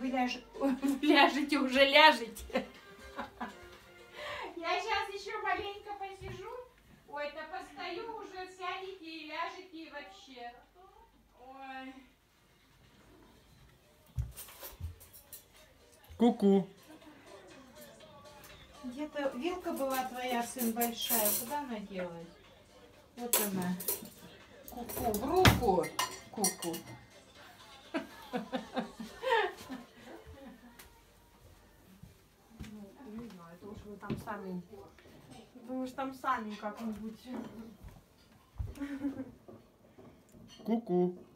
вы ляжете, уже ляжете. Я сейчас еще маленько посижу. Ой-то постою, уже сядете и ляжете и вообще. Ой. Ку-ку. Где-то вилка была твоя, сын, большая. Куда она делась? Вот она. Ку-ку. В руку. Ку-ку. Не знаю, это уж вы там сами. Вы уж там сами как-нибудь. Ку-ку.